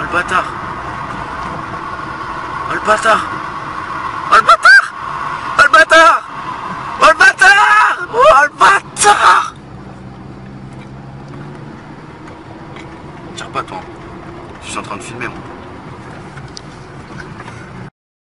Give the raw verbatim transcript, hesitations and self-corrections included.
le bâtard. Oh le bâtard. Oh le bâtard. Oh le bâtard. Oh le bâtard. Oh le bâtard. Tire pas toi. Je suis en train de filmer moi.